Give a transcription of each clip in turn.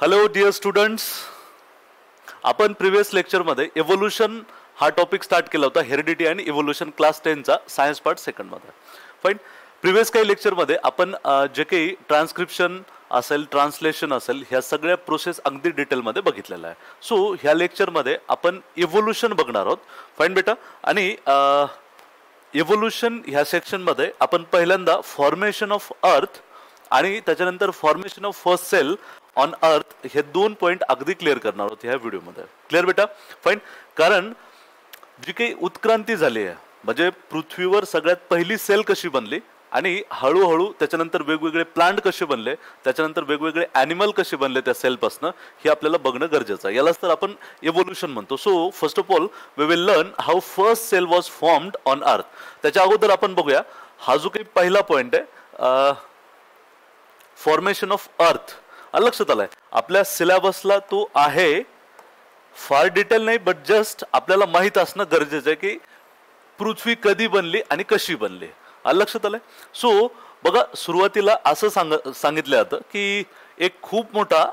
Hello dear students, आपण previous लेक्चरमध्ये evolution हा टॉपिक स्टार्ट केला होता. हेरिडिटी आणि इव्होल्यूशन क्लास 10चा सायन्स पार्ट सेकंडमध्ये. फाईन. प्रिव्हियस काही लेक्चरमध्ये आपण जे काही ट्रान्स्क्रिप्शन असेल, ट्रान्सलेशन असेल, ह्या सगळ्या प्रोसेस अगदी डिटेलमध्ये बघितलेल्या आहे. सो ह्या लेक्चरमध्ये आपण इव्होल्यूशन बघणार आहोत. फाईन बेटा. आणि इव्होल्यूशन ह्या सेक्शनमध्ये आपण पहिल्यांदा फॉर्मेशन ऑफ अर्थ आणि त्याच्यानंतर formation of first cell on earth हे दोन पॉइंट अगदी क्लिअर करणार आहोत ह्या व्हिडिओमध्ये. क्लिअर बेटा? फाईन. कारण जी काही उत्क्रांती झाली आहे, म्हणजे पृथ्वीवर सगळ्यात पहिली सेल कशी बनली आणि हळूहळू त्याच्यानंतर वेगवेगळे प्लांट कसे बनले, त्याच्यानंतर वेगवेगळे ॲनिमल कसे बनले त्या सेलपासनं, हे आपल्याला बघणं गरजेचं आहे. यालाच तर आपण इव्होल्यूशन म्हणतो. So first of all we will learn how first cell was formed on earth. त्याच्या अगोदर आपण बघूया हा जो काही पहिला पॉइंट आहे, फॉर्मेशन ऑफ अर्थ. लक्षात आलाय आपल्या सिलेबसला तो आहे. फार डिटेल नाही, बट जस्ट आपल्याला माहित असणं गरजेचं आहे की पृथ्वी कधी बनली आणि कशी बनली. लक्षात आलंय. सो बघा, सुरुवातीला असं सांगितलं जातं की एक खूप मोठा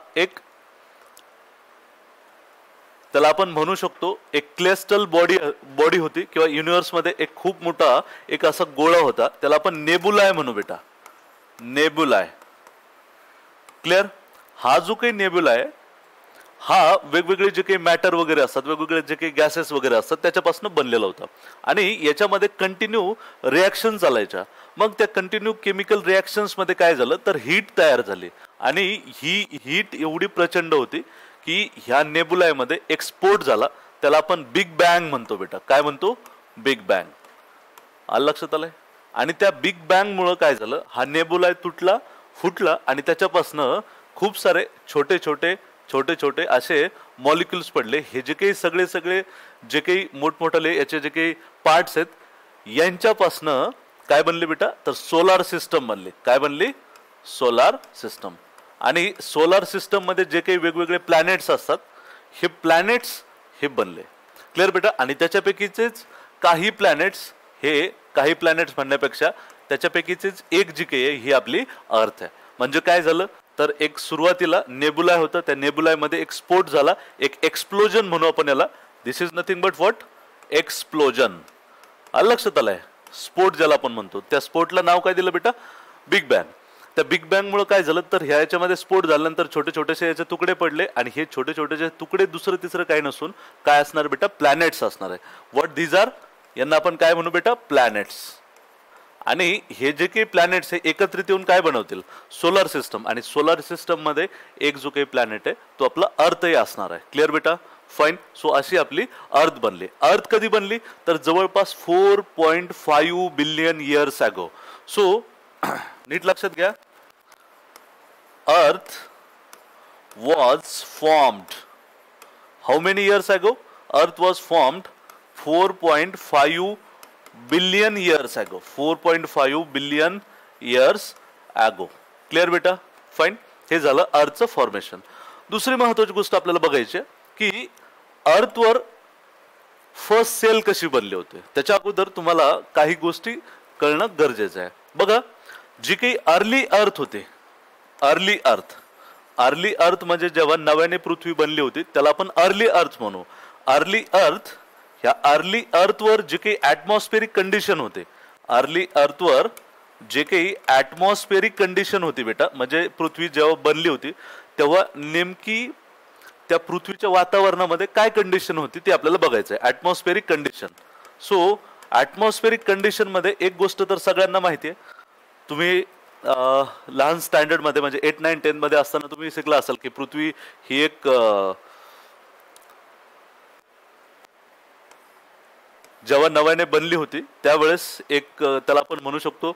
त्याला आपण म्हणू शकतो एक क्लेस्टल बॉडी होती, किंवा युनिव्हर्समध्ये एक खूप मोठा एक असा गोळा होता, त्याला आपण नेबुलाय म्हणू बेटा. नेबुलाय. क्लिअर? हा जो काही नेबुला आहे हा वेगवेगळे जे काही मॅटर वगैरे असतात, वेगवेगळे जे काही गॅसेस वगैरे असतात त्याच्यापासून बनलेला होता. आणि याच्यामध्ये कंटिन्यू रिॲक्शन चालायच्या. मग त्या कंटिन्यू केमिकल रिॲक्शन्स मध्ये काय झालं तर हीट तयार झाली. आणि ही हीट एवढी प्रचंड होती की ह्या नेबुलायमध्ये एक्सपोर्ट झाला. त्याला आपण बिग बँग म्हणतो बेटा. काय म्हणतो? Big bang. लक्षात आलंय. आणि त्या बिग बँग मुळे काय झालं, हा नेबुलाय तुटला, फुटला आणि त्याच्यापासनं खूप सारे छोटे छोटे असे मॉलिक्युल्स पडले. हे जे काही सगळे जे काही मोठमोठाले याचे जे काही पार्ट्स आहेत यांच्यापासनं काय बनले बेटा तर सोलार सिस्टम बनले. काय बनली? Solar system. आणि सोलार सिस्टम मध्ये जे काही वेगवेगळे प्लॅनेट्स असतात हे प्लॅनेट्स हे बनले. क्लिअर बेटा? आणि त्याच्यापैकीचेच काही प्लॅनेट्स म्हणण्यापेक्षा त्याच्यापैकीचेच एक जी काही आहे ही आपली अर्थ आहे. म्हणजे काय झालं तर एक सुरुवातीला नेबुलाय होतं, त्या नेबुलाय मध्ये एक स्फोट झाला, एक एक्सप्लोजन म्हणू आपण याला. This is nothing but what? Explosion. लक्षात आलंय. स्फोट ज्याला आपण म्हणतो त्या स्फोटला नाव काय दिलं बेटा? Big bang. त्या बिग बँग मुळे काय झालं तर ह्याच्यामध्ये स्फोट झाल्यानंतर छोटे छोटेसे याचे तुकडे पडले. आणि हे छोटे छोटेसे तुकडे दुसरं तिसरं काही नसून काय असणार बेटा? प्लॅनेट्स असणार आहे. What these are? यांना आपण काय म्हणू बेटा? प्लॅनेट्स. आणि हे जे काही प्लॅनेट्स हे एकत्रित येऊन काय बनवतील? Solar system. आणि सोलार सिस्टम मध्ये एक जो काही प्लॅनेट आहे तो आपला अर्थही असणार आहे. क्लिअर बेटा? फाईन. सो अशी आपली अर्थ बनली. अर्थ कधी बनली तर जवळपास 4.5 बिलियन इयर्स अगो. सो नीट लक्षात घ्या. Earth was formed how many years ago? Earth was formed 4.5 billion years ago. 4.5 billion years ago. Clear बेटा? फाईन. हे झालं अर्थचं फॉर्मेशन. दुसरी महत्वाची गोष्ट आपल्याला बघायची की अर्थवर फर्स्ट सेल कशी बनली होती. त्याच्या अगोदर तुम्हाला काही गोष्टी कळणं गरजेचं आहे. बघा, जी काही अर्ली अर्थ होते, अर्ली अर्थ म्हणजे जेव्हा नव्याने पृथ्वी बनली होती त्याला आपण अर्ली अर्थ म्हणू. अर्ली अर्थ, ह्या अर्ली अर्थवर जे काही ॲटमॉस्फेरिक कंडिशन होते, अर्ली अर्थवर जे काही ॲटमॉस्फेरिक कंडिशन होती बेटा, म्हणजे पृथ्वी जेव्हा बनली होती तेव्हा नेमकी त्या पृथ्वीच्या वातावरणामध्ये काय कंडिशन होती ते आपल्याला बघायचं आहे. Atmospheric condition. So atmospheric condition मध्ये एक गोष्ट तर सगळ्यांना माहिती आहे. तुम्ही लहान स्टँडर्ड मध्ये म्हणजे 8, 9, 10 मध्ये असताना तुम्ही शिकला असाल की पृथ्वी ही एक जेव्हा नव्याने बनली होती त्यावेळेस एक त्याला आपण म्हणू शकतो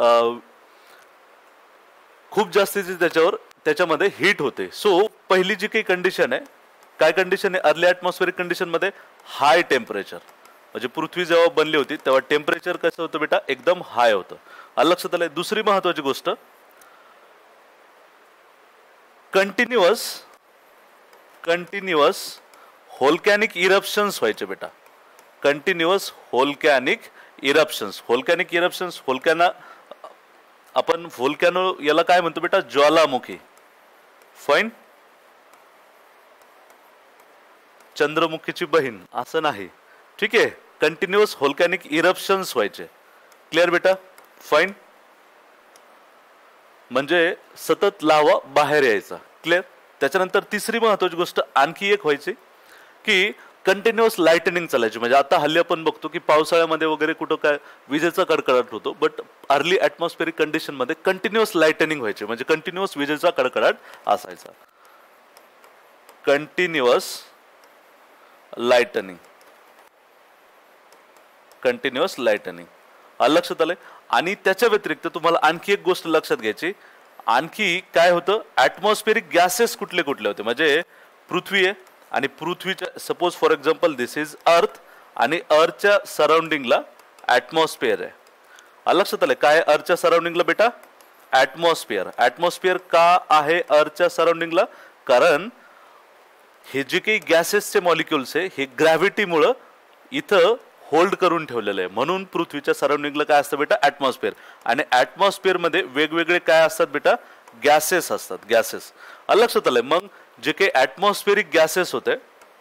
खूप जास्तीची त्याच्यामध्ये हीट होते. सो पहिली जी काही कंडिशन आहे, काय कंडिशन आहे अर्ली ॲटमॉस्फेरिक कंडिशन मध्ये? High temperature. म्हणजे पृथ्वी जेव्हा बनली होती तेव्हा टेम्परेचर कसं होतं बेटा? एकदम हाय होतं. लक्षात आलंय. दुसरी महत्वाची गोष्ट, कंटिन्युअस व्होल्कॅनिक इरप्शन्स व्हायचे बेटा. Continuous volcanic इरप्शन्स. व्होल्कॅना आपण व्होल्कॅनो याला काय म्हणतो बेटा? ज्वालामुखी. फाईन. चंद्रमुखीची बहीण असं नाही, ठीक आहे. कंटिन्युअस व्होल्कॅनिक इरप्शन्स व्हायचे. क्लिअर बेटा? फाईन. म्हणजे सतत लावा बाहेर यायचा. क्लिअर? त्याच्यानंतर तिसरी महत्वाची गोष्ट आणखी एक व्हायची की कंटिन्युअस लाइटनिंग चालायची. म्हणजे आता हल्ली आपण बघतो की पावसाळ्यामध्ये वगैरे कुठं काय विजेचा कडकडाट होतो, बट अर्ली ॲटमॉस्फेरिक कंडिशन मध्ये कंटिन्युअस लाइटनिंग व्हायचे. म्हणजे कंटिन्युअस विजेचा कडकडाट असायचा. Continuous lightning, continuous lightning. लक्षात आलंय? आणि त्याच्या व्यतिरिक्त तुम्हाला आणखी एक गोष्ट लक्षात घ्यायची. आणखी काय होतं? ॲटमॉस्फेरिक गॅसेस कुठले कुठले होते. म्हणजे पृथ्वी आहे आणि पृथ्वीच्या suppose for example this is earth आणि अर्थच्या सराउंडिंगला ॲटमॉस्फिअर आहे. लक्षात आलंय? काय अर्थच्या सराउंडिंगला बेटा? ॲटमॉस्फिअर. ॲटमॉस्फिअर का आहे अर्थच्या सराउंडिंगला? कारण हे जे काही गॅसेसचे मॉलिक्युल्स आहे हे ग्रॅव्हिटीमुळं इथं होल्ड करून ठेवलेलं आहे. म्हणून पृथ्वीच्या सराउंडिंगला काय असतं बेटा? ॲटमॉस्फिअर. आणि ॲटमॉस्फिअर मध्ये वेगवेगळे काय असतात बेटा? गॅसेस असतात. गॅसेस. लक्षात आलंय? मग जे काही ॲटमॉस्फेरिक गॅसेस होते,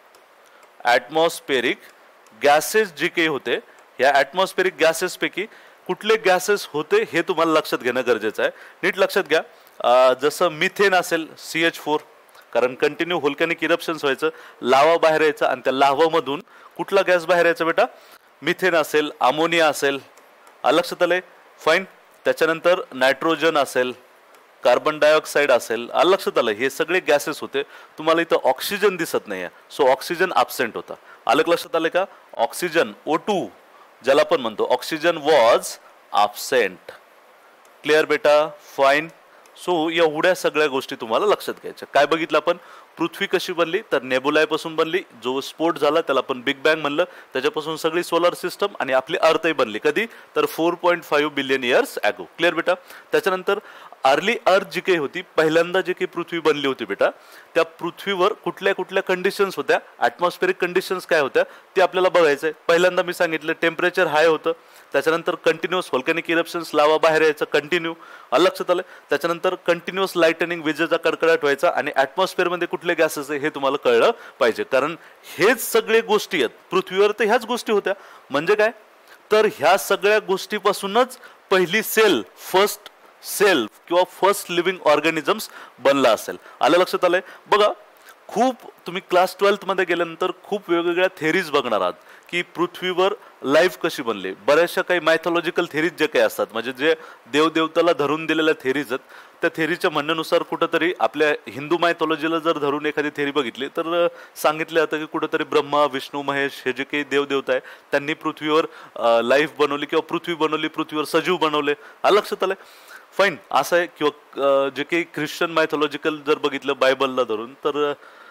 ॲटमॉस्फेरिक गॅसेस जे काही होते, या ॲटमॉस्फेरिक गॅसेस पैकी कुठले गॅसेस होते हे तुम्हाला लक्षात घेणं गरजेचं आहे. नीट लक्षात घ्या. जसं मिथेन असेल CH4, कारण कंटिन्यू व्होल्कॅनिक इरप्शन्स व्हायचं, लावा बाहेर यायचा आणि त्या लावामधून कुठला गॅस बाहेर यायचा बेटा? मिथेन असेल, अमोनिया असेल. लक्षात आलंय? फाईन. त्याच्यानंतर नायट्रोजन असेल, कार्बन डायऑक्साईड असेल. लक्षात आलं? हे सगळे गॅसेस होते. तुम्हाला इथं ऑक्सिजन दिसत नाहीये, सो ऑक्सिजन ॲब्सेंट होता. आलं लक्षात आलं का? ऑक्सिजन O2 ज्याला आपण म्हणतो, ऑक्सिजन वॉज ॲब्सेंट. क्लिअर बेटा? फाईन. सो एवढ्या सगळ्या गोष्टी तुम्हाला लक्षात घ्यायच्या. काय बघितलं आपण? पृथ्वी कशी बनली? तर नेबुलाय पासून बनली. जो स्फोट झाला त्याला आपण बिग बँग म्हणलं. त्याच्यापासून सगळी सोलर सिस्टम आणि आपली अर्थही बनली. कधी? तर 4.5 बिलियन इयर्स ॲगो. क्लिअर बेटा? त्याच्यानंतर अर्ली अर्थ जी काही होती, पहिल्यांदा जी काही पृथ्वी बनली होती बेटा, त्या पृथ्वीवर कुठल्या कुठल्या कंडिशन्स होत्या, ॲटमॉस्फेरिक कंडिशन्स काय होत्या ते आपल्याला बघायचंय. पहिल्यांदा मी सांगितलं टेम्परेचर हाय होतं. त्याच्यानंतर कंटिन्युअस व्होल्कॅनिक इरप्शन्स, लावा बाहेर यायचं कंटिन्यू. लक्षात आलं? त्याच्यानंतर कंटिन्युअस लाइटनिंग, विजेचा कडकडाट व्हायचा. आणि ॲटमॉस्फिअर मध्ये कुठले गॅसेस आहे हे तुम्हाला कळलं पाहिजे, कारण हेच सगळे गोष्टी आहेत पृथ्वीवर. तर ह्याच गोष्टी होत्या. म्हणजे काय? तर ह्या सगळ्या गोष्टीपासूनच पहिली सेल, फर्स्ट सेल किंवा फर्स्ट लिव्हिंग ऑर्गॅनिझम्स बनला असेल. आलं लक्षात आलंय? बघा, खूप तुम्ही क्लास 12th मध्ये गेल्यानंतर खूप वेगवेगळ्या थेरीज बघणार आहात की पृथ्वीवर लाईफ कशी बनली. बऱ्याचशा काही मायथॉलॉजिकल थेरीज जे काही असतात, म्हणजे जे देवदेवताला धरून दिलेल्या थेरीज आहेत, त्या थेरीच्या म्हणण्यानुसार कुठंतरी आपल्या हिंदू मायथॉलॉजीला जर धरून एखादी थेरी बघितली तर सांगितलं जातं की कुठंतरी ब्रह्मा, विष्णू, महेश हे जे काही देवदेवता आहे त्यांनी पृथ्वीवर लाईफ बनवली किंवा पृथ्वी बनवली, पृथ्वीवर सजीव बनवले. लक्षात आलंय? फाईन. असं आहे. किंवा जे काही ख्रिश्चन मायथॉलॉजिकल जर बघितलं बायबलला धरून, तर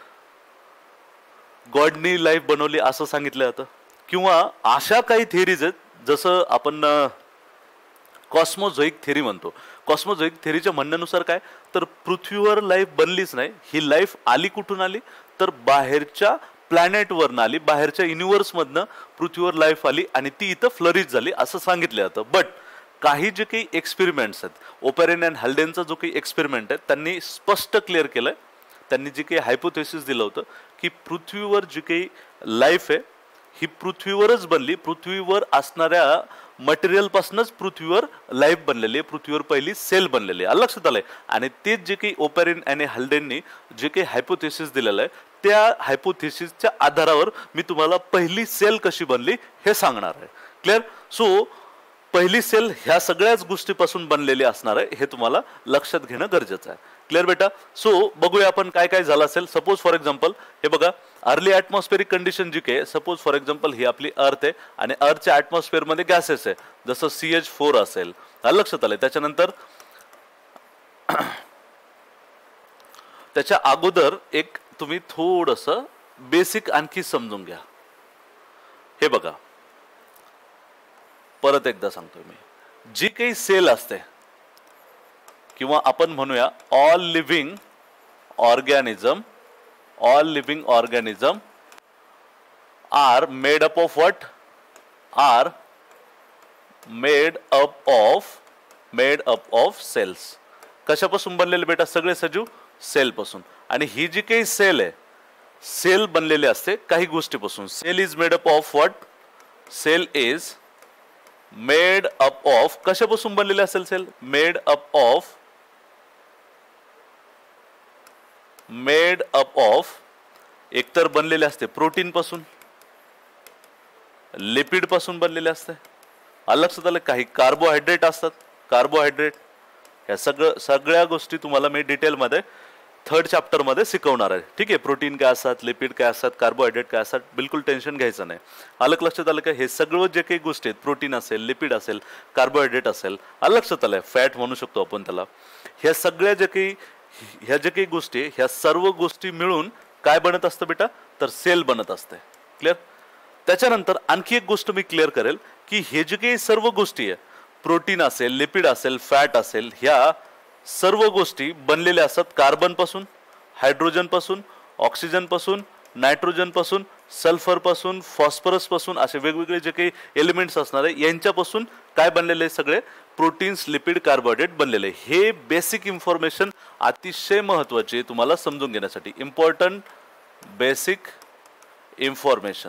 गॉडनी लाईफ बनवली असं सांगितलं जातं. किंवा अशा काही थेरीज आहेत जसं आपण कॉस्मोझोईक थेरी म्हणतो. कॉस्मोझोईक थेरीच्या म्हणण्यानुसार काय, तर पृथ्वीवर लाईफ बनलीच नाही. ही लाईफ आली कुठून आली? तर बाहेरच्या प्लॅनेटवरनं आली, बाहेरच्या युनिव्हर्समधनं पृथ्वीवर लाईफ आली आणि ती इथं फ्लरिश झाली असं सांगितलं जातं. बट काही जे काही एक्सपेरिमेंट्स आहेत, ओपेरेन अँड हल्डेनचा जो काही एक्सपेरिमेंट आहे त्यांनी स्पष्ट क्लिअर केलंय. त्यांनी जे काही हायपोथेसिस दिलं होतं की पृथ्वीवर जी काही लाईफ आहे ही पृथ्वीवरच बनली, पृथ्वीवर असणाऱ्या मटेरियल पासूनच पृथ्वीवर लाईफ बनलेली आहे, पृथ्वीवर पहिली सेल बनलेली आहे. लक्षात आलंय? आणि तेच जे काही ओपेरेन आणि हल्डेननी जे काही हायपोथेसिस दिलेलं आहे त्या हायपोथेसिसच्या आधारावर मी तुम्हाला पहिली सेल कशी बनली हे सांगणार आहे. क्लिअर? सो पहिली सेल ह्या सगळ्याच गोष्टीपासून बनलेली असणार आहे हे तुम्हाला लक्षात घेणं गरजेचं आहे. क्लिअर बेटा? सो बघूया आपण काय काय झालं असेल. सपोज फॉर एक्झाम्पल हे बघा, अर्ली ॲटमॉस्फेरिक कंडिशन जी काही, सपोज फॉर एक्झाम्पल ही आपली अर्थ आहे आणि अर्थच्या ॲटमॉस्फेअर मध्ये गॅसेस आहे, जसं CH4 असेल. लक्षात आलंय? त्याच्यानंतर त्याच्या अगोदर एक तुम्ही थोडंसं बेसिक आणखी समजून घ्या. हे बघा, परत एकदा सांगतोय मी, जी काही सेल असते किंवा आपण म्हणूया all living organism are made up of what? Are made up of cells. कशापासून बनलेले बेटा? सगळे सजीव सेल पासून. आणि ही जी काही सेल आहे सेल बनलेले असते काही गोष्टीपासून. Cell is made up of what? Cell is made up of, कशापासून बनलेले असेल सेल? मेड अप ऑफ एकतर बनलेले असते प्रोटीन पासून, लिपिड पासून बनलेले असते. लक्षात आलं? काही कार्बोहायड्रेट असतात, कार्बोहायड्रेट. ह्या सगळ्या गोष्टी तुम्हाला मी डिटेलमध्ये 3rd चॅप्टर मध्ये शिकवणार आहे. ठीक आहे? प्रोटीन काय असतात, लिपिड काय असतात, कार्बोहायड्रेट काय असतात, बिलकुल टेन्शन घ्यायचं नाही. लक्षात आलं का? हे सगळं जे काही गोष्टी आहेत, प्रोटीन असेल, लिपिड असेल, कार्बोहायड्रेट असेल, लक्षात आलंय, फॅट म्हणू शकतो आपण त्याला. ह्या सगळ्या जे काही गोष्टी, ह्या सर्व गोष्टी मिळून काय बनत असतं बेटा? तर सेल बनत असते. क्लिअर? त्याच्यानंतर आणखी एक गोष्ट मी क्लिअर करेल की हे जे काही सर्व गोष्टी आहे, प्रोटीन असेल, लिपिड असेल, फॅट असेल, ह्या सर्व गोष्टी बनलेल्या असतात कार्बन पासून, हायड्रोजन पासून, ऑक्सिजन पासून, नायट्रोजन पासून, सल्फर पासून, फॉस्फरस पासून, असे वेगवेगळे जे काही एलिमेंट्स असणार आहे यांच्यापासून काय बनलेले? सगळे प्रोटीन्स, लिपिड, कार्बोहायड्रेट बनलेले. हे बेसिक इन्फॉर्मेशन अतिशय महत्वाची आहे तुम्हाला समजून घेण्यासाठी. इम्पॉर्टंट बेसिक इन्फॉर्मेशन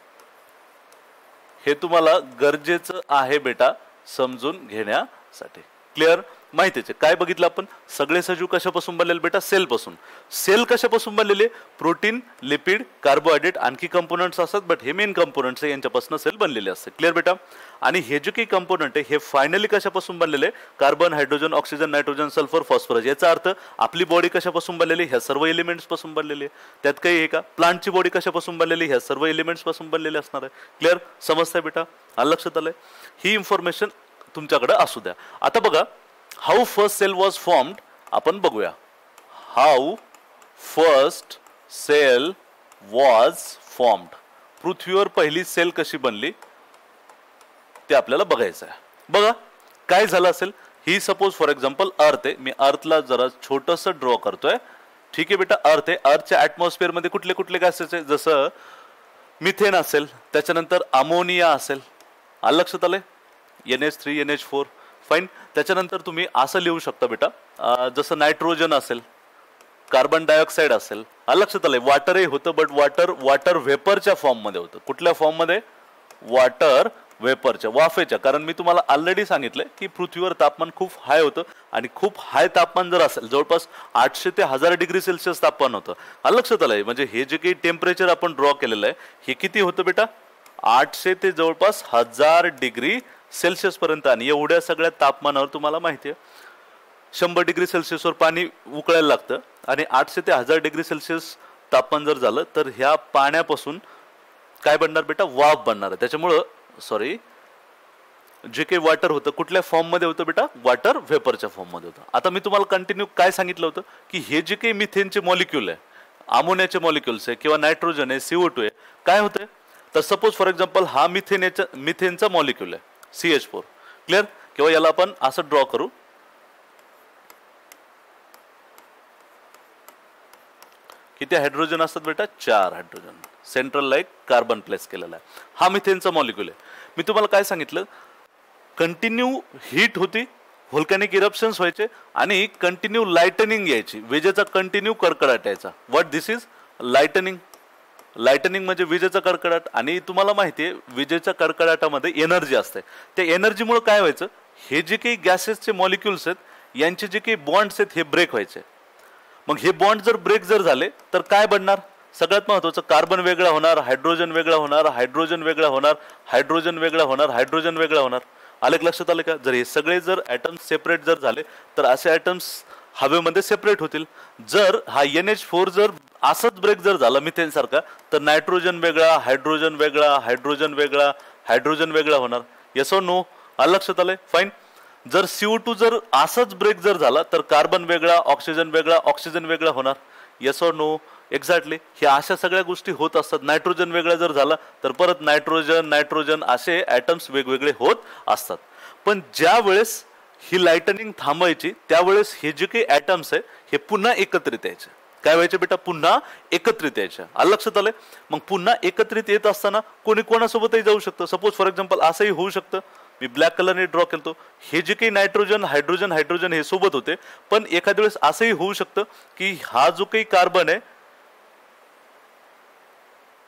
हे तुम्हाला गरजेचं आहे बेटा समजून घेण्यासाठी. क्लिअर? माहितीच आहे. काय बघितलं आपण? सगळे सजीव कशापासून बनलेले बेटा? सेल पासून. सेल कशापासून बनलेले? प्रोटीन, लिपिड, कार्बोहायड्रेट, आणखी कंपोनंट्स असतात, बट हे मेन कंपोनंट्स आहे, यांच्यापासून सेल बनलेले असते. क्लिअर बेटा? आणि हे जे काही कंपोनंट आहे हे फायनली कशापासून बनलेले? Carbon, hydrogen, oxygen, nitrogen, sulphur, phosphorus. याचा अर्थ आपली बॉडी कशापासून बनलेली? ह्या सर्व एलिमेंट्स पासून बनलेली आहे. त्यात काही आहे का? प्लांटची बॉडी कशापासून बनलेली? ह्या सर्व एलिमेंट्स पासून बनलेली असणार आहे. क्लिअर? समजतंय बेटा? लक्षात आलंय? ही इन्फॉर्मेशन तुमच्याकडे असू द्या. आता बघा, how first cell was formed आपण बघूया. How first cell was formed. पृथ्वीवर पहिली सेल कशी बनली ते आपल्याला बघायचं आहे. बघा काय झालं असेल. ही सपोज फॉर एक्झाम्पल अर्थ आहे. मी अर्थला जरा छोटस ड्रॉ करतोय. ठीक आहे बेटा? अर्थ आहे. अर्थच्या ऍटमॉस्फिअर मध्ये कुठले कुठले गॅसेस आहे? जसं मिथेन असेल, त्याच्यानंतर अमोनिया असेल. लक्षात आलंय? NH3, NH4. फाईन. त्याच्यानंतर तुम्ही असं लिहू शकता बेटा, जसं नायट्रोजन असेल, कार्बन डायऑक्साइड असेल. लक्षात आलंय? वॉटरही होतं, बट वॉटर व्हेपरच्या फॉर्म मध्ये होतं. कुठल्या फॉर्म मध्ये? वॉटर वेपरच्या, वाफेच्या. कारण मी तुम्हाला ऑलरेडी सांगितलंय की पृथ्वीवर तापमान खूप हाय होतं आणि खूप हाय तापमान जर असेल, जवळपास 800 ते 1000 डिग्री सेल्सिअस तापमान होतं. लक्षात आलंय? म्हणजे हे जे काही टेम्परेचर आपण ड्रॉ केलेलं आहे हे किती होतं बेटा? 800 ते जवळपास 1000 डिग्री सेल्सिअस पर्यंत. आणि एवढ्या सगळ्या तापमानावर तुम्हाला माहिती आहे 100 डिग्री सेल्सिअसवर पाणी उकळायला लागतं आणि 800 ते 1000 डिग्री सेल्सिअस तापमान जर झालं तर ह्या पाण्यापासून काय बनणार बेटा? वाफ बनणार आहे. त्याच्यामुळं जे काही वॉटर होतं कुठल्या फॉर्म मध्ये होतं बेटा? वॉटर व्हेपरच्या फॉर्म मध्ये होतं. आता मी तुम्हाला कंटिन्यू काय सांगितलं होतं की हे जे काही मिथेनचे मॉलिक्यूल आहे, अमोनियाचे मॉलिक्युल्स आहे किंवा नायट्रोजन आहे, CO2 आहे, काय होतंय? तर सपोज फॉर एक्झाम्पल हा मिथेनचा मॉलिक्यूल आहे CH4. क्लिअर? किंवा याला आपण असं ड्रॉ करू. किती हायड्रोजन असतात बेटा? 4 hydrogen. Central like carbon place केलेला आहे. हा मिथेनचा मॉलिक्यूल आहे. मी तुम्हाला काय सांगितलं? कंटिन्यू हीट होती, व्होल्कॅनिक इरप्शन्स व्हायचे आणि कंटिन्यू लाइटनिंग यायची, विजेचा कंटिन्यू कडकडाट यायचा. What this is? Lightning. Lightning म्हणजे विजेचा कडकडाट. आणि तुम्हाला माहिती आहे विजेच्या कडकडाटामध्ये एनर्जी असते. त्या एनर्जीमुळे काय व्हायचं? हे जे काही गॅसेसचे मॉलिक्युल्स आहेत यांचे जे काही बॉन्ड्स आहेत हे ब्रेक व्हायचे. मग हे बॉन्ड जर ब्रेक झाले तर काय बनणार? सगळ्यात महत्त्वाचं, कार्बन वेगळा होणार, हायड्रोजन वेगळा होणार, हायड्रोजन वेगळा होणार, हायड्रोजन वेगळा होणार, हायड्रोजन वेगळा होणार. आलं लक्षात आलं का? जर हे सगळे जर ॲटम्स सेपरेट जर झाले तर असे ॲटम्स हवेमध्ये सेपरेट होतील. जर हा NH4 जर असंच ब्रेक जर झाला मिथेन सारखा तर नायट्रोजन वेगळा, हायड्रोजन वेगळा, हायड्रोजन वेगळा, हायड्रोजन वेगळा होणार. येस और नो? लक्षात आलंय? फाईन. जर CO2 जर असंच ब्रेक जर झाला तर कार्बन वेगळा, ऑक्सिजन वेगळा, ऑक्सिजन वेगळा होणार. येस और नो? एक्झॅक्टली. ह्या अशा सगळ्या गोष्टी होत असतात. नायट्रोजन वेगळा जर झाला तर परत नायट्रोजन असे ॲटम्स वेगवेगळे होत असतात. पण ज्या वेळेस ही लाइटनिंग थांबायची त्यावेळेस हे जे काही ॲटम्स आहे हे पुन्हा एकत्रित यायचे. काय व्हायचे बेटा? पुन्हा एकत्रित यायचे. लक्षात आलंय? मग पुन्हा एकत्रित येत असताना कोणी कोणासोबतही जाऊ शकतं. सपोज फॉर एक्झाम्पल असंही होऊ शकतं. मी ब्लॅक कलरने ड्रॉ केलतो. हे जे काही नायट्रोजन, हायड्रोजन हे सोबत होते. पण एखाद्या वेळेस असंही होऊ शकतं की हा जो काही कार्बन आहे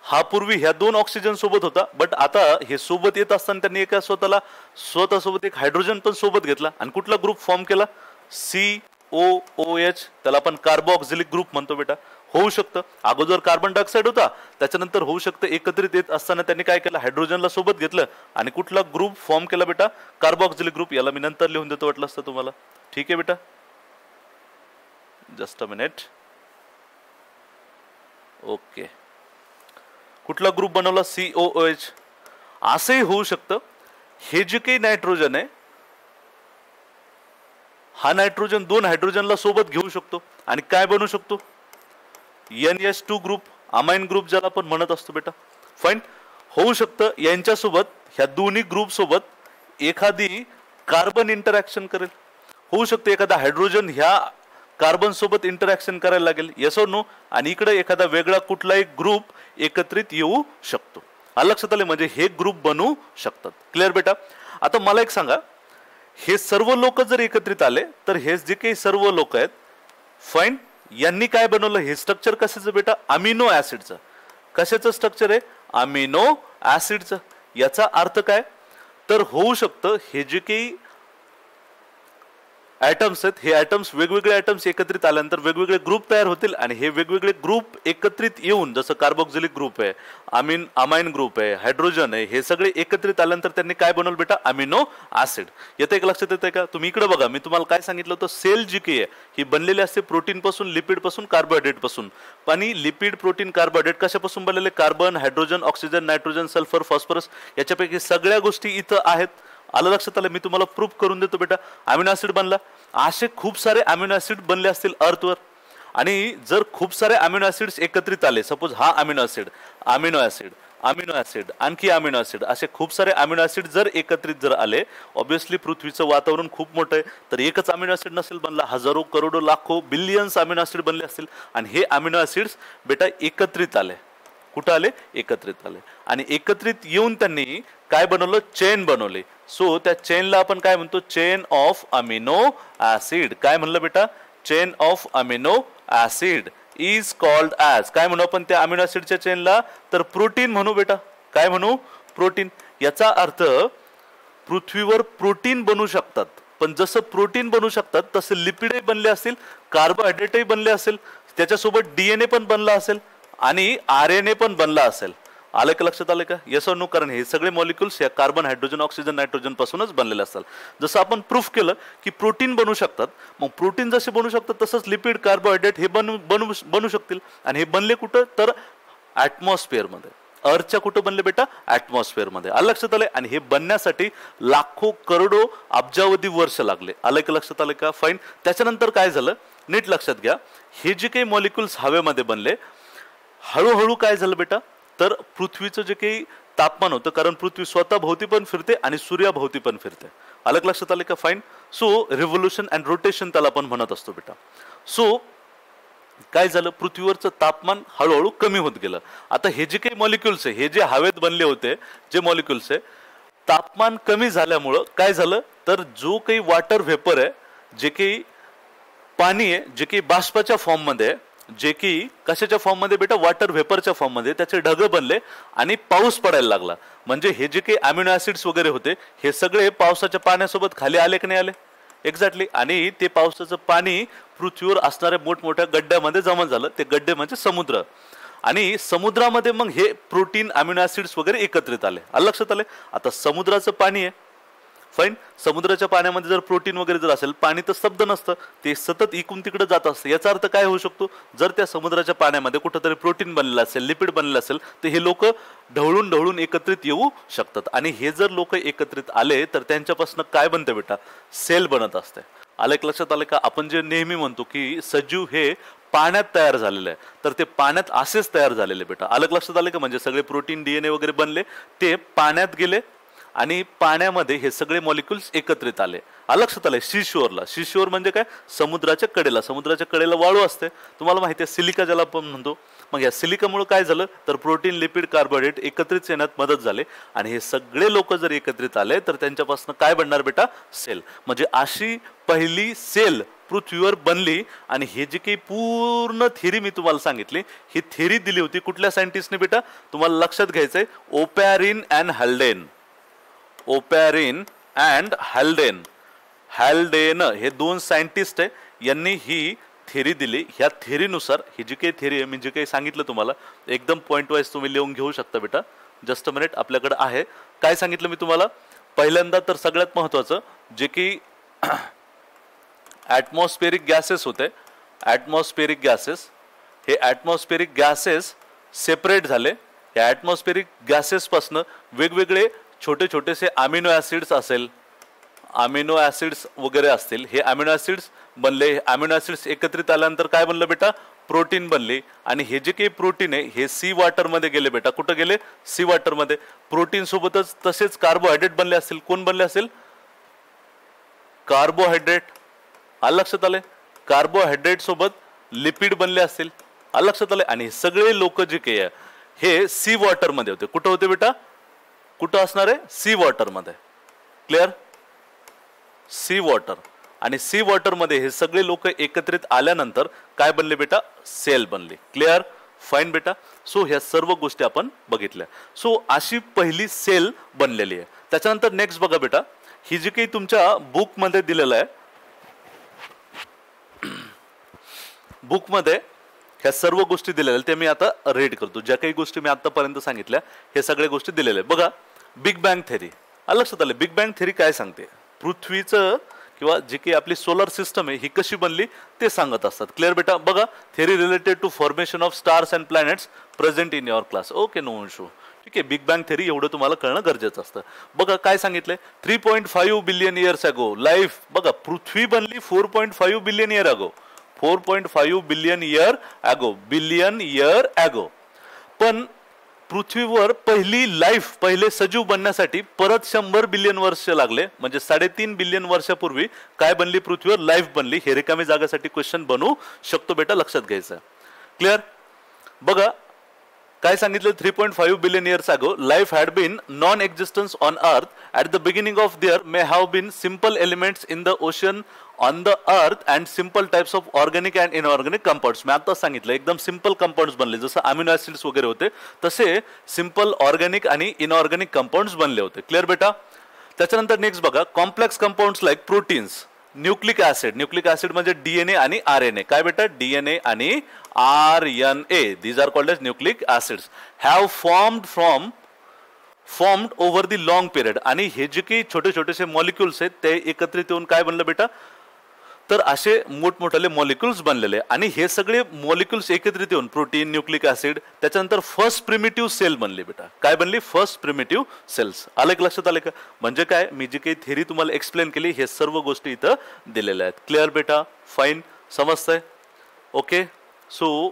हा पूर्वी ह्या दोन ऑक्सिजन सोबत होता, बट आता हे सोबत येत असताना त्यांनी एका स्वतःसोबत एक हायड्रोजन पण सोबत घेतला आणि कुठला ग्रुप फॉर्म केला, COOH. त्याला आपण कार्बोक्सिलिक ग्रुप म्हणतो बेटा. होऊ शकतं अगोदर कार्बन डायऑक्साईड होता, त्याच्यानंतर होऊ शकतं एकत्रित येत असताना त्यांनी काय केलं, हायड्रोजनला सोबत घेतलं आणि कुठला ग्रुप फॉर्म केला बेटा, कार्बोक्सिलिक ग्रुप. याला मी नंतर लिहून देतो वाटलं असतं तुम्हाला. ठीक आहे बेटा, जस्ट अ मिनिट. ओके, कुठला ग्रुप बनवला, COOH. असंही होऊ शकतं हे जे काही नायट्रोजन आहे, हा नायट्रोजन दोन हायड्रोजनला सोबत घेऊ शकतो आणि काय बनवू शकतो, NH2 ग्रुप, अमाइन ग्रुप ज्याला आपण म्हणत असतो बेटा. फाईन. होऊ शकतं यांच्यासोबत, ह्या दोन्ही ग्रुप सोबत एखादी कार्बन इंटरॅक्शन करेल. होऊ शकते एखादा हायड्रोजन ह्या कार्बन सोबत इंटरॅक्शन करायला लागेल, येस और नो, आणि इकडे एखादा वेगळा कुठलाही ग्रुप एकत्रित येऊ शकतो. लक्षात आले, म्हणजे हे ग्रुप बनवू शकतात. क्लिअर बेटा. आता मला एक सांगा, हे सर्व लोक जर एकत्रित आले तर हे जे काही सर्व लोक आहेत, फाईन, यांनी काय बनवलं, हे स्ट्रक्चर कशाचं बेटा, अमिनो ऍसिडचं. कशाचं स्ट्रक्चर आहे, अमिनो ऍसिडचं. याचा अर्थ काय, तर होऊ शकतं हे जे काही ऍटम्स आहेत, हे ऍटम्स वेगवेगळे ऍटम्स एकत्रित आल्यानंतर वेगवेगळे ग्रुप तयार होतील आणि हे वेगवेगळे ग्रुप एकत्रित येऊन, जसं कार्बोक्सिलिक ग्रुप आहे, अमाइन ग्रुप आहे, हायड्रोजन आहे, हे सगळे एकत्रित आल्यानंतर त्यांनी काय बनवलं बेटा, अमिनो ऍसिड. येतं एक लक्षात येतंय का. तुम्ही इकडे बघा, मी तुम्हाला काय सांगितलं होतं, सेल जी काही आहे ही बनलेली असते प्रोटीन पासून, लिपिड पासून, कार्बोहायड्रेट पासून. आणि लिपिड, प्रोटीन, कार्बोहायड्रेट कशापासून बनलेले, carbon, hydrogen, oxygen, nitrogen, sulphur, phosphorus, याच्यापैकी सगळ्या गोष्टी इथं आहेत. आलं लक्षात आलं. मी तुम्हाला प्रूफ करून देतो बेटा. अमिनो ऍसिड बनला, असे खूप सारे अमिनो ऍसिड बनले असतील अर्थवर, आणि जर खूप सारे अमिनो ऍसिड्स एकत्रित आले, सपोज हा amino acid, amino acid, amino acid, आणखी अमिनो ऍसिड, असे खूप सारे अमिनो ऍसिड जर एकत्रित जर आले, ऑब्विसली पृथ्वीचं वातावरण खूप मोठं आहे, तर एकच अमिनो ऍसिड नसेल बनला, हजारो, करोडो, लाखो, बिलियन्स अमिनो ऍसिड बनले असतील. आणि हे अमिनो ऍसिड्स बेटा एकत्रित आले. कुठं आले, एकत्रित आले. आणि एकत्रित येऊन त्यांनी काय बनवलं, चेन बनवले. सो त्या चेनला आपण काय म्हणतो, चेन ऑफ अमिनो ऍसिड. काय म्हणलं बेटा, chain of amino acid is called as, काय म्हणू आपण त्या अमिनो ऍसिडच्या चेनला, तर प्रोटीन म्हणू बेटा. काय म्हणू, प्रोटीन. याचा अर्थ पृथ्वीवर प्रोटीन बनू शकतात, पण जसं प्रोटीन बनू शकतात तसं लिपिडही बनले असतील, कार्बोहायड्रेटही बनले असेल, त्याच्यासोबत DNA पण बनला असेल आणि RNA पण बनला असेल. आलं का, लक्षात आलं का, येस और नो. कारण हे सगळे मॉलिक्युल्स या कार्बन, हायड्रोजन, ऑक्सिजन, नायट्रोजन पासूनच बनलेले असतात. जसं आपण प्रूफ केलं की प्रोटीन बनू शकतात, मग प्रोटीन जसे बनू शकतात तसंच लिपिड, कार्बोहायड्रेट हे बनू शकतील. आणि हे बनले कुठं, तर ॲटमॉस्फिअरमध्ये. अर्थच्या कुठं बनले बेटा, ॲटमॉस्फिअरमध्ये. आलं लक्षात आलंय. आणि हे बनण्यासाठी लाखो, करोडो, अब्जावधी वर्ष लागले. आलं का, लक्षात आलं का. फाईन. त्याच्यानंतर काय झालं, नीट लक्षात घ्या, हे जे काही मॉलिक्युल्स हवेमध्ये बनले, हळूहळू काय झालं बेटा, तर पृथ्वीचं जे काही तापमान होतं, कारण पृथ्वी स्वतः भोवती पण फिरते आणि सूर्याभोवती पण फिरते. अलग लक्षात आले का. Fine. So revolution and rotation त्याला आपण म्हणत असतो बेटा. सो काय झालं, पृथ्वीवरचं तापमान हळूहळू कमी होत गेलं. आता हे जे काही मॉलिक्युल्स आहे, हे जे हवेत बनले होते जे मॉलिक्युल्स आहे, तापमान कमी झाल्यामुळं काय झालं, तर जो काही वॉटर व्हेपर आहे, जे काही पाणी आहे, जे काही बाष्पाच्या फॉर्ममध्ये आहे, जे की कशाच्या फॉर्म मध्ये बेटा, वॉटर व्हेपरच्या फॉर्म मध्ये, त्याचे ढग बनले आणि पाऊस पडायला लागला. म्हणजे हे जे काही अमिनो ऍसिड्स वगैरे होते, हे सगळे पावसाच्या पाण्यासोबत खाली आले की नाही आले, एक्झॅक्टली. आणि ते पावसाचं पाणी पृथ्वीवर असणाऱ्या मोठमोठ्या गड्ड्यामध्ये जमा झालं. ते गड्डे म्हणजे समुद्र. आणि समुद्रामध्ये मग हे प्रोटीन, अमिनो ऍसिड्स वगैरे एकत्रित आले. लक्षात आले. आता समुद्राचं पाणी आहे, फाईन. समुद्राच्या पाण्यामध्ये जर प्रोटीन वगैरे जर असेल, पाणी तर स्तब्ध नसतं, ते सतत इकडून तिकडे जात असतं. याचा अर्थ काय होऊ शकतो, जर त्या समुद्राच्या पाण्यामध्ये कुठंतरी प्रोटीन बनलेलं असेल, लिपिड बनलेलं असेल, तर हे लोक ढवळून ढवळून एकत्रित येऊ शकतात. आणि हे जर लोक एकत्रित आले तर त्यांच्यापासून काय बनते बेटा, सेल बनत असते. आलं एक लक्षात आलं का. आपण जे नेहमी म्हणतो की सजीव हे पाण्यात तयार झालेलं आहे, तर ते पाण्यात असेच तयार झालेले बेटा. आलं लक्षात आलं का. म्हणजे सगळे प्रोटीन, DNA वगैरे बनले, ते पाण्यात गेले आणि पाण्यामध्ये हे सगळे मॉलिक्युल्स एकत्रित आले. लक्षात आलंय. सीशोअरला, सीशोअर म्हणजे काय, समुद्राच्या कडेला. समुद्राच्या कडेला वाळू असते, तुम्हाला माहिती आहे, सिलिका ज्याला आपण म्हणतो. मग या सिलिकामुळे काय झालं तर प्रोटीन लिपिड कार्बोहायड्रेट एकत्रित येण्यात मदत झाली आणि हे सगळे लोक जर एकत्रित आले तर त्यांच्यापासून काय बनणार बेटा सेल. म्हणजे अशी पहिली सेल पृथ्वीवर बनली आणि हे जी काही पूर्ण थेरी मी तुम्हाला सांगितली ही थेरी दिली होती कुठल्या सायंटिस्टने बेटा तुम्हाला लक्षात घ्यायचंय ओपॅरिन and Haldane. ओपॅरिन and Haldane Haldane हे दोन सायंटिस्ट आहे यांनी ही थेरी दिली. ह्या थेरीनुसार ही जी काही थेरी आहे मी जे काही सांगितलं तुम्हाला एकदम पॉइंट वाईज तुम्ही लिहून घेऊ शकता बेटा. जस्ट अ मिनिट आपल्याकडे आहे. काय सांगितलं मी तुम्हाला पहिल्यांदा तर सगळ्यात महत्वाचं जे की ॲटमॉस्फेरिक गॅसेस होते ॲटमॉस्फेरिक गॅसेस हे ॲटमॉस्फेरिक गॅसेस सेपरेट झाले. या ॲटमॉस्फेरिक गॅसेसपासनं वेगवेगळे छोटे छोटेसे अमिनो ॲसिड्स असेल अमिनो ॲसिड्स वगैरे असतील हे अमिनो ॲसिड्स बनले. अमिनो ॲसिड्स एकत्रित आल्यानंतर काय बनलं बेटा प्रोटीन बनली आणि हे जे काही प्रोटीन आहे हे सी वॉटरमध्ये गेले बेटा. कुठं गेले सी वॉटरमध्ये. प्रोटीन सोबतच तसेच कार्बोहायड्रेट बनले असतील. कोण बनले असेल कार्बोहायड्रेट. आलं लक्षात आलंय कार्बोहायड्रेट सोबत लिपिड बनले असतील. आलं लक्षात आलंय. आणि सगळे लोक जे काही आहे हे सी वॉटरमध्ये होते. कुठं होते बेटा कुठं असणार आहे सी वॉटरमध्ये. क्लिअर सी वॉटर आणि सी वॉटरमध्ये हे सगळे लोक एकत्रित आल्यानंतर काय बनले बेटा सेल बनली. क्लिअर फाईन बेटा. सो ह्या सर्व गोष्टी आपण बघितल्या. सो अशी पहिली सेल बनलेली आहे. त्याच्यानंतर नेक्स्ट बघा बेटा ही जी काही तुमच्या बुकमध्ये दिलेलं आहे बुकमध्ये ह्या सर्व गोष्टी दिलेल्या आहेत ते मी आता रीड करतो. ज्या काही गोष्टी मी आतापर्यंत सांगितल्या हे सगळ्या गोष्टी दिलेल्या आहेत. बघा बिग बँग थेरी लक्षात आलं. बिग बँग थेरी काय सांगते पृथ्वीचं किंवा जी काही आपली सोलर सिस्टम आहे ही कशी बनली ते सांगत असतात. क्लिअर बेटा. बघा theory related to formation of stars and planets present in your class. Okay no issue. ठीक आहे बिग बँग थेरी एवढं तुम्हाला कळणं गरजेचं असतं. बघा काय सांगितलंय 3.5 बिलियन इयर्स अगो लाईफ. बघा पृथ्वी बनली 4.5 billion year ago. 4.5 billion year ago billion year ago. पण पृथ्वीवर पहिली लाईफ पहिले सजीव बनण्यासाठी परत 100 बिलियन वर्ष लागले. म्हणजे 3.5 बिलियन वर्षापूर्वी काय बनली पृथ्वीवर लाईफ बनली. हे रिकामी जागासाठी क्वेश्चन बनवू शकतो बेटा लक्षात घ्यायचं. क्लिअर. बघा काय सांगितलं 3.5 billion years ago life had been non existence on earth at the beginning of there may have been simple elements in the ocean on the earth and simple types of organic and inorganic compounds. मी आता सांगितलं एकदम simple compounds बनले जसं amino acids वगैरे होते तसे simple organic आणि इनऑर्गॅनिक कंपाऊंड्स बनले होते. क्लिअर बेटा. त्याच्यानंतर नेक्स्ट बघा complex compounds like proteins nucleic acid. Nucleic acid म्हणजे डीएनए आणि आरएनए. काय बेटा डीएनए आणि RNA these are called as nucleic acids have formed over the long period. आणि हे जे काही छोटे छोटेसे मॉलिक्युल्स आहेत ते एकत्रित येऊन काय बनलं बेटा तर असे मोठमोठाले मॉलिक्युल्स बनलेले. आणि हे सगळे मॉलिक्युल्स एकत्रित येऊन प्रोटीन न्यूक्लिक ॲसिड त्याच्यानंतर फर्स्ट प्रिमिटिव्ह सेल बनली बेटा. काय बनली फर्स्ट प्रिमिटिव्ह सेल्स. आलं का लक्षात आलं का. म्हणजे काय मी जी काही थेरी तुम्हाला एक्सप्लेन केली हे सर्व गोष्टी इथं दिलेल्या आहेत. क्लिअर बेटा फाईन समजतंय. ओके. सो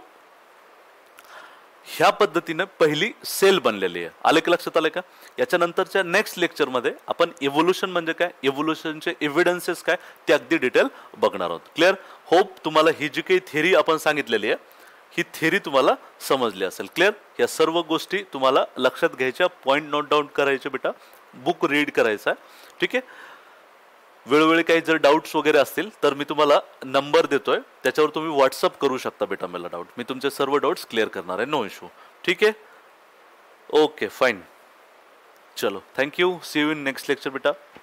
ह्या पद्धतीने पहिली सेल बनलेली आहे. आले का लक्षात आले का. याच्यानंतरच्या नेक्स्ट लेक्चरमध्ये आपण इव्होल्युशन म्हणजे काय इव्होल्युशनचे एव्हिडन्सेस काय ते अगदी डिटेल बघणार आहोत. क्लिअर. होप तुम्हाला ही जी काही थेरी आपण सांगितलेली आहे ही थेरी तुम्हाला समजली असेल. क्लिअर. या सर्व गोष्टी तुम्हाला लक्षात घ्यायच्या पॉईंट नोट डाऊन करायचे बेटा. बुक रीड करायचा आहे. ठीक आहे. वेळोवेळी काही जर डाऊट्स वगैरे असतील तर मी तुम्हाला नंबर देतोय त्याच्यावर तुम्ही व्हॉट्सअप करू शकता बेटा मला डाऊट. मी तुमचे सर्व डाऊट्स क्लिअर करणार आहे. No issue. ठीक आहे. Okay fine. चलो thank you. See you in next lecture बेटा.